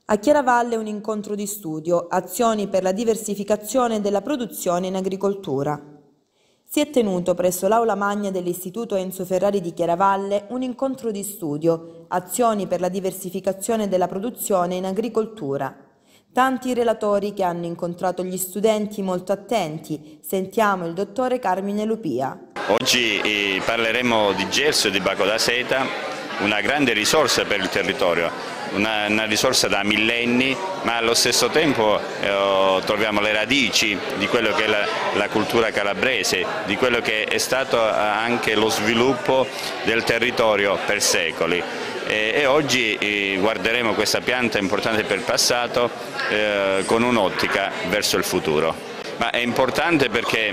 A Chiaravalle un incontro di studio, azioni per la diversificazione della produzione in agricoltura. Si è tenuto presso l'Aula Magna dell'Istituto Enzo Ferrari di Chiaravalle un incontro di studio, azioni per la diversificazione della produzione in agricoltura. Tanti i relatori che hanno incontrato gli studenti molto attenti. Sentiamo il dottore Carmine Lupia. Oggi parleremo di gelso e di baco da seta, una grande risorsa per il territorio, una risorsa da millenni, ma allo stesso tempo troviamo le radici di quello che è la cultura calabrese, di quello che è stato anche lo sviluppo del territorio per secoli. E oggi guarderemo questa pianta importante per il passato con un'ottica verso il futuro. Ma è importante perché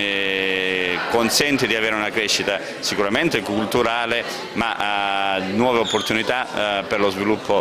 consente di avere una crescita sicuramente culturale, ma nuove opportunità per lo sviluppo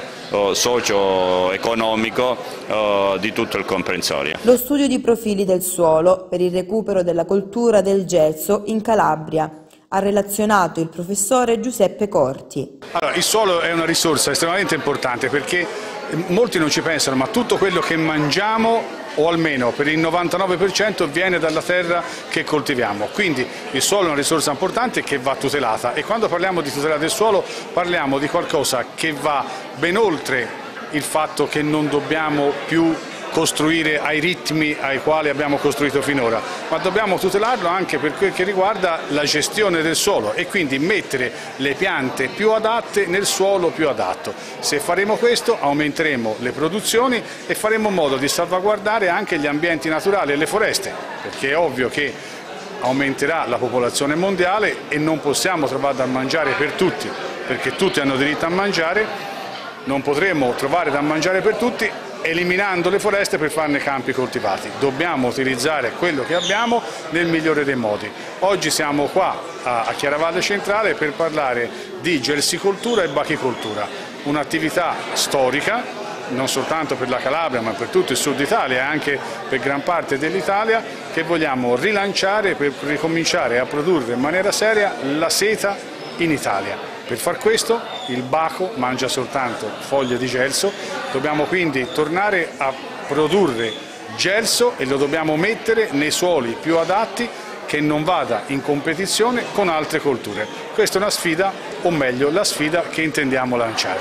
socio-economico di tutto il comprensorio. Lo studio di profili del suolo per il recupero della coltura del gelso in Calabria. Ha relazionato il professore Giuseppe Corti. Allora, il suolo è una risorsa estremamente importante perché molti non ci pensano, ma tutto quello che mangiamo, o almeno per il 99%, viene dalla terra che coltiviamo. Quindi il suolo è una risorsa importante che va tutelata, e quando parliamo di tutela del suolo parliamo di qualcosa che va ben oltre il fatto che non dobbiamo più costruire ai ritmi ai quali abbiamo costruito finora, ma dobbiamo tutelarlo anche per quel che riguarda la gestione del suolo e quindi mettere le piante più adatte nel suolo più adatto. Se faremo questo aumenteremo le produzioni e faremo in modo di salvaguardare anche gli ambienti naturali e le foreste, perché è ovvio che aumenterà la popolazione mondiale e non possiamo trovare da mangiare per tutti, perché tutti hanno diritto a mangiare. Non potremo trovare da mangiare per tutti eliminando le foreste per farne campi coltivati. Dobbiamo utilizzare quello che abbiamo nel migliore dei modi. Oggi siamo qua a Chiaravalle Centrale per parlare di gelsicoltura e bachicoltura, un'attività storica non soltanto per la Calabria ma per tutto il sud Italia e anche per gran parte dell'Italia, che vogliamo rilanciare per ricominciare a produrre in maniera seria la seta in Italia. Per far questo il baco mangia soltanto foglie di gelso, dobbiamo quindi tornare a produrre gelso e lo dobbiamo mettere nei suoli più adatti, che non vada in competizione con altre colture. Questa è una sfida, o meglio la sfida che intendiamo lanciare.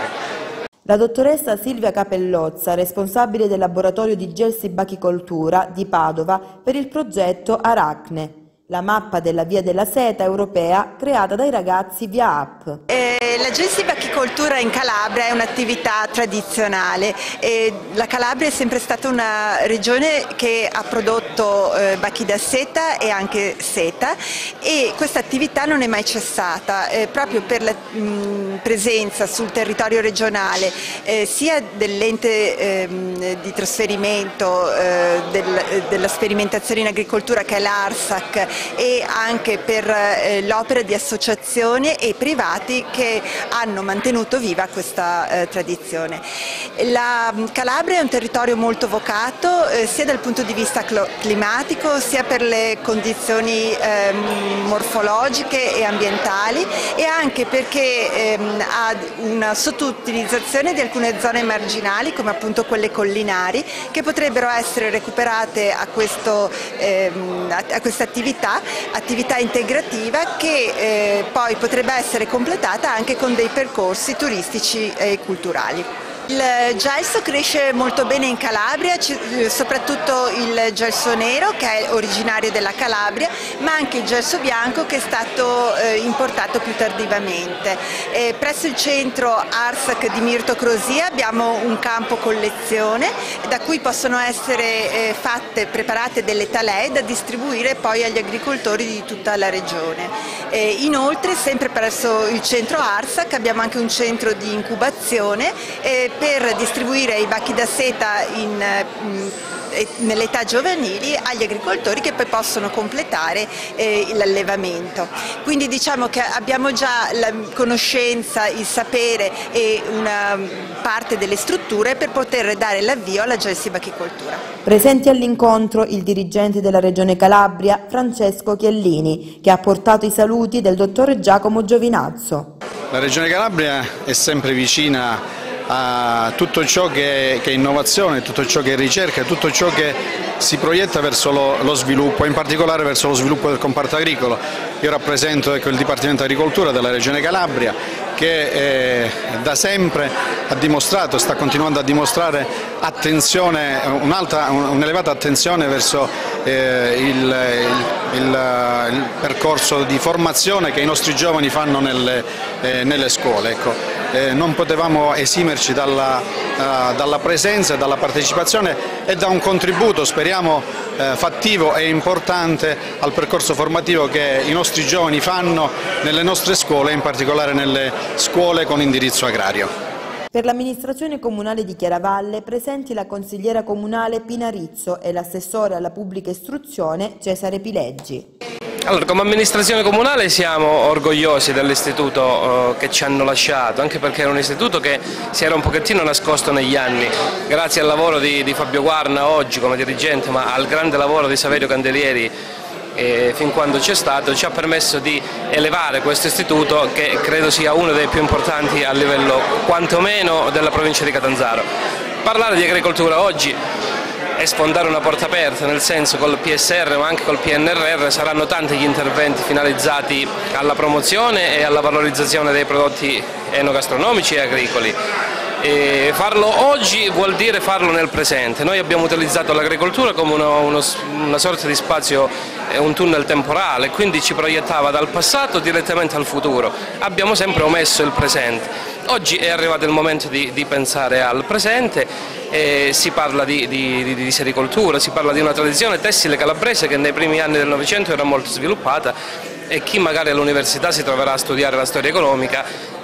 La dottoressa Silvia Capellozza, responsabile del laboratorio di gelsi bachicoltura di Padova per il progetto Aracne, la mappa della Via della Seta europea creata dai ragazzi via app. La gelsibachicoltura in Calabria è un'attività tradizionale. La Calabria è sempre stata una regione che ha prodotto bachi da seta e anche seta, e questa attività non è mai cessata, proprio per la presenza sul territorio regionale sia dell'ente di trasferimento della sperimentazione in agricoltura che è l'ARSAC, e anche per l'opera di associazioni e privati che hanno mantenuto viva questa tradizione. La Calabria è un territorio molto vocato sia dal punto di vista climatico sia per le condizioni morfologiche e ambientali, e anche perché ha una sottoutilizzazione di alcune zone marginali come appunto quelle collinari, che potrebbero essere recuperate a questa attività integrativa che poi potrebbe essere completata anche con dei percorsi turistici e culturali. Il gelso cresce molto bene in Calabria, soprattutto il gelso nero che è originario della Calabria, ma anche il gelso bianco che è stato importato più tardivamente. Presso il centro ARSAC di Mirto Crosia abbiamo un campo collezione da cui possono essere preparate delle talee da distribuire poi agli agricoltori di tutta la regione. Inoltre, sempre presso il centro ARSAC abbiamo anche un centro di incubazione per distribuire i bachi da seta nell'età giovanili agli agricoltori, che poi possono completare l'allevamento. Quindi diciamo che abbiamo già la conoscenza, il sapere e una parte delle strutture per poter dare l'avvio alla gelsibachicoltura. Presenti all'incontro il dirigente della Regione Calabria, Francesco Chiellini, che ha portato i saluti del dottor Giacomo Giovinazzo. La Regione Calabria è sempre vicina a tutto ciò che è innovazione, tutto ciò che è ricerca, tutto ciò che si proietta verso lo sviluppo, in particolare verso lo sviluppo del comparto agricolo. Io rappresento il Dipartimento Agricoltura della Regione Calabria, che da sempre ha dimostrato, sta continuando a dimostrare attenzione, un'elevata attenzione verso il percorso di formazione che i nostri giovani fanno nelle scuole. Ecco. Non potevamo esimerci dalla presenza e dalla partecipazione e da un contributo, speriamo, fattivo e importante al percorso formativo che i nostri giovani fanno nelle nostre scuole, in particolare nelle scuole con indirizzo agrario. Per l'amministrazione comunale di Chiaravalle presenti la consigliera comunale Pina Rizzo e l'assessore alla pubblica istruzione Cesare Pileggi. Allora, come amministrazione comunale siamo orgogliosi dell'istituto che ci hanno lasciato, anche perché era un istituto che si era un pochettino nascosto negli anni. Grazie al lavoro di Fabio Guarna oggi come dirigente, ma al grande lavoro di Saverio Candelieri fin quando c'è stato, ci ha permesso di elevare questo istituto, che credo sia uno dei più importanti a livello quantomeno della provincia di Catanzaro. Parlare di agricoltura oggi è sfondare una porta aperta, nel senso col PSR ma anche col PNRR saranno tanti gli interventi finalizzati alla promozione e alla valorizzazione dei prodotti enogastronomici e agricoli. E farlo oggi vuol dire farlo nel presente. Noi abbiamo utilizzato l'agricoltura come una sorta di spazio, un tunnel temporale, quindi ci proiettava dal passato direttamente al futuro. Abbiamo sempre omesso il presente. Oggi è arrivato il momento di pensare al presente. Si parla di sericoltura, si parla di una tradizione tessile calabrese che nei primi anni del Novecento era molto sviluppata, e chi magari all'università si troverà a studiare la storia economica,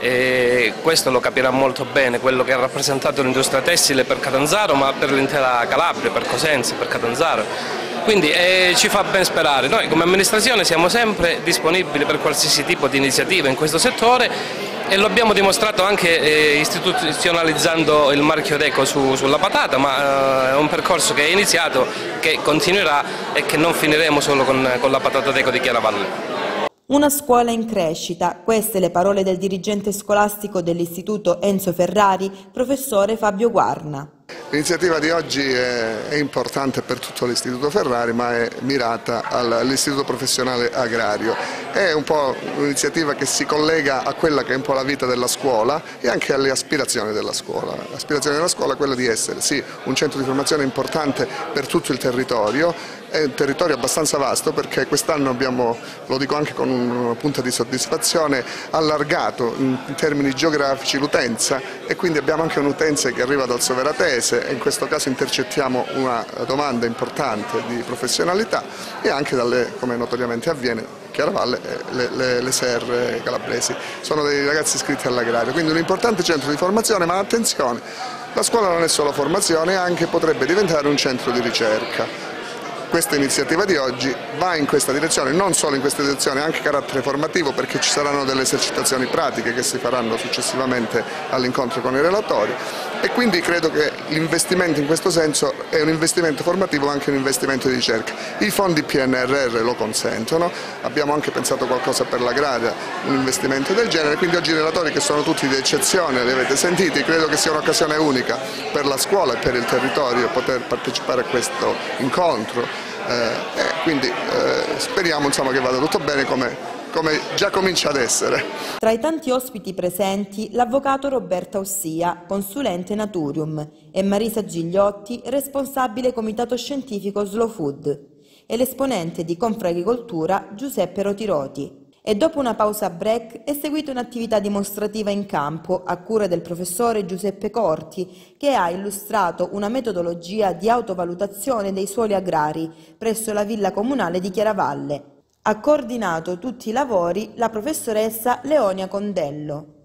questo lo capirà molto bene, quello che ha rappresentato l'industria tessile per Catanzaro, ma per l'intera Calabria, per Cosenza, per Catanzaro. Quindi ci fa ben sperare. Noi come amministrazione siamo sempre disponibili per qualsiasi tipo di iniziativa in questo settore, e lo abbiamo dimostrato anche istituzionalizzando il marchio Deco sulla patata, ma è un percorso che è iniziato, che continuerà e che non finiremo solo con la patata Deco di Chiaravalle. Una scuola in crescita, queste le parole del dirigente scolastico dell'Istituto Enzo Ferrari, professore Fabio Guarna. L'iniziativa di oggi è importante per tutto l'Istituto Ferrari, ma è mirata all'Istituto Professionale Agrario. È un po' un'iniziativa che si collega a quella che è un po' la vita della scuola e anche alle aspirazioni della scuola. L'aspirazione della scuola è quella di essere, sì, un centro di formazione importante per tutto il territorio. È un territorio abbastanza vasto, perché quest'anno abbiamo, lo dico anche con una punta di soddisfazione, allargato in termini geografici l'utenza, e quindi abbiamo anche un'utenza che arriva dal Soveratese, e in questo caso intercettiamo una domanda importante di professionalità, e anche dalle, come notoriamente avviene, Chiaravalle, le serre calabresi. Sono dei ragazzi iscritti all'agrario, quindi un importante centro di formazione, ma attenzione, la scuola non è solo formazione, anche potrebbe diventare un centro di ricerca. Questa iniziativa di oggi va in questa direzione, non solo in questa direzione, anche carattere formativo, perché ci saranno delle esercitazioni pratiche che si faranno successivamente all'incontro con i relatori, e quindi credo che l'investimento in questo senso è un investimento formativo, ma anche un investimento di ricerca. I fondi PNRR lo consentono, abbiamo anche pensato qualcosa per l'agraria, un investimento del genere, quindi oggi i relatori, che sono tutti di eccezione, li avete sentiti, credo che sia un'occasione unica per la scuola e per il territorio poter partecipare a questo incontro. Quindi speriamo, insomma, che vada tutto bene come già comincia ad essere. Tra i tanti ospiti presenti l'avvocato Roberta Ossia, consulente Naturium, e Marisa Gigliotti, responsabile comitato scientifico Slow Food, e l'esponente di Confagricoltura Giuseppe Rotiroti. E dopo una pausa break è seguita un'attività dimostrativa in campo a cura del professore Giuseppe Corti, che ha illustrato una metodologia di autovalutazione dei suoli agrari presso la Villa Comunale di Chiaravalle. Ha coordinato tutti i lavori la professoressa Leonia Condello.